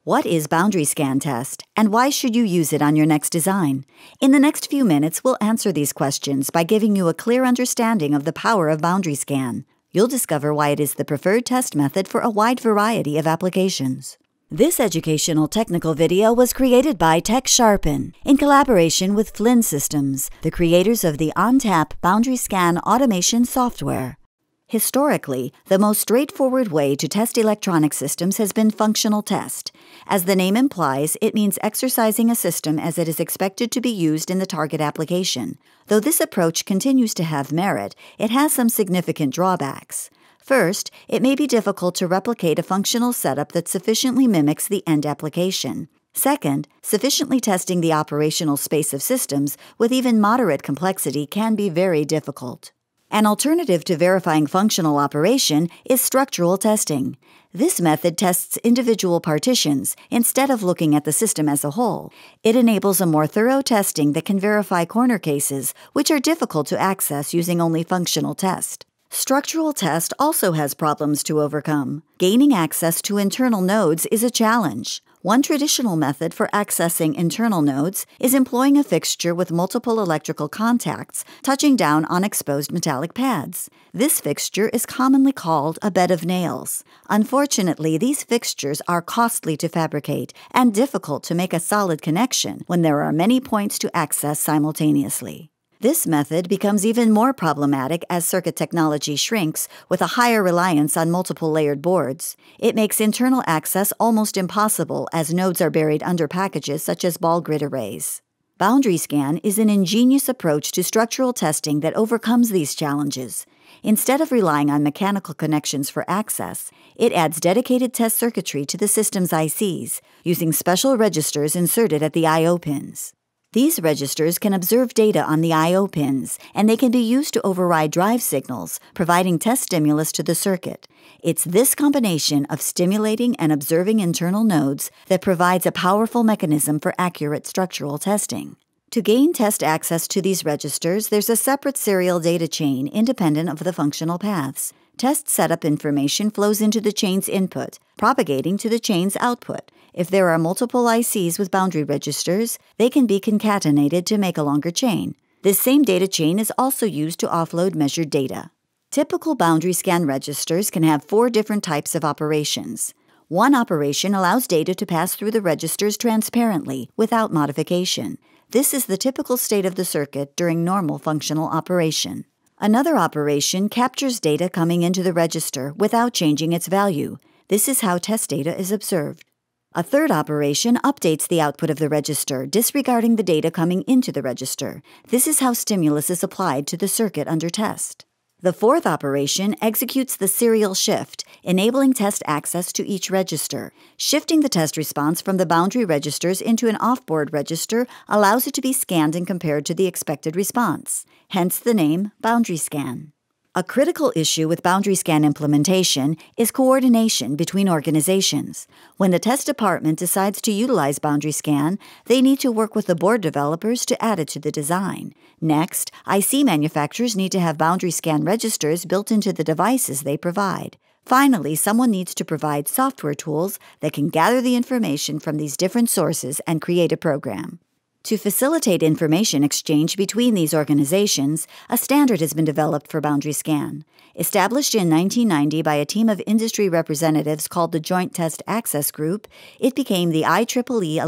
What is boundary scan test, and why should you use it on your next design? In the next few minutes, we'll answer these questions by giving you a clear understanding of the power of boundary scan. You'll discover why it is the preferred test method for a wide variety of applications. This educational technical video was created by TechSharpen in collaboration with Flynn Systems, the creators of the OnTap boundary scan automation software. Historically, the most straightforward way to test electronic systems has been functional test. As the name implies, it means exercising a system as it is expected to be used in the target application. Though this approach continues to have merit, it has some significant drawbacks. First, it may be difficult to replicate a functional setup that sufficiently mimics the end application. Second, sufficiently testing the operational space of systems with even moderate complexity can be very difficult. An alternative to verifying functional operation is structural testing. This method tests individual partitions instead of looking at the system as a whole. It enables a more thorough testing that can verify corner cases, which are difficult to access using only functional test. Structural test also has problems to overcome. Gaining access to internal nodes is a challenge. One traditional method for accessing internal nodes is employing a fixture with multiple electrical contacts touching down on exposed metallic pads. This fixture is commonly called a bed of nails. Unfortunately, these fixtures are costly to fabricate and difficult to make a solid connection when there are many points to access simultaneously. This method becomes even more problematic as circuit technology shrinks with a higher reliance on multiple layered boards. It makes internal access almost impossible as nodes are buried under packages such as ball grid arrays. Boundary scan is an ingenious approach to structural testing that overcomes these challenges. Instead of relying on mechanical connections for access, it adds dedicated test circuitry to the system's ICs, using special registers inserted at the I/O pins. These registers can observe data on the I/O pins, and they can be used to override drive signals, providing test stimulus to the circuit. It's this combination of stimulating and observing internal nodes that provides a powerful mechanism for accurate structural testing. To gain test access to these registers, there's a separate serial data chain independent of the functional paths. Test setup information flows into the chain's input, propagating to the chain's output. If there are multiple ICs with boundary registers, they can be concatenated to make a longer chain. This same data chain is also used to offload measured data. Typical boundary scan registers can have 4 different types of operations. One operation allows data to pass through the registers transparently, without modification. This is the typical state of the circuit during normal functional operation. Another operation captures data coming into the register without changing its value. This is how test data is observed. A third operation updates the output of the register, disregarding the data coming into the register. This is how stimulus is applied to the circuit under test. The fourth operation executes the serial shift, enabling test access to each register. Shifting the test response from the boundary registers into an off-board register allows it to be scanned and compared to the expected response. Hence the name boundary scan. A critical issue with boundary scan implementation is coordination between organizations. When the test department decides to utilize boundary scan, they need to work with the board developers to add it to the design. Next, IC manufacturers need to have boundary scan registers built into the devices they provide. Finally, someone needs to provide software tools that can gather the information from these different sources and create a program. To facilitate information exchange between these organizations, a standard has been developed for boundary scan. Established in 1990 by a team of industry representatives called the Joint Test Access Group, it became the IEEE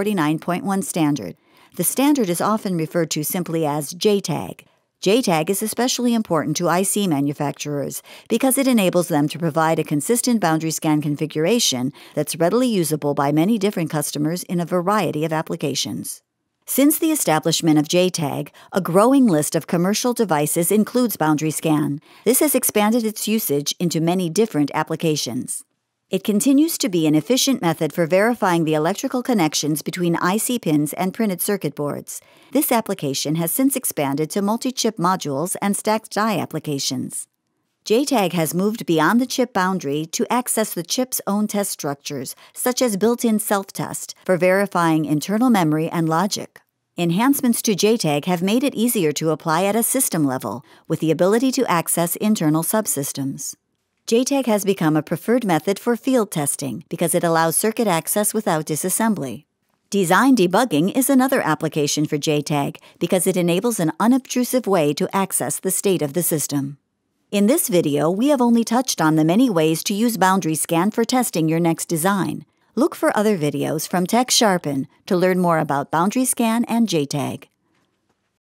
1149.1 standard. The standard is often referred to simply as JTAG. JTAG is especially important to IC manufacturers because it enables them to provide a consistent boundary scan configuration that's readily usable by many different customers in a variety of applications. Since the establishment of JTAG, a growing list of commercial devices includes boundary scan. This has expanded its usage into many different applications. It continues to be an efficient method for verifying the electrical connections between IC pins and printed circuit boards. This application has since expanded to multi-chip modules and stacked die applications. JTAG has moved beyond the chip boundary to access the chip's own test structures, such as built-in self-test, for verifying internal memory and logic. Enhancements to JTAG have made it easier to apply at a system level, with the ability to access internal subsystems. JTAG has become a preferred method for field testing because it allows circuit access without disassembly. Design debugging is another application for JTAG because it enables an unobtrusive way to access the state of the system. In this video, we have only touched on the many ways to use Boundary Scan for testing your next design. Look for other videos from TechSharpen to learn more about Boundary Scan and JTAG.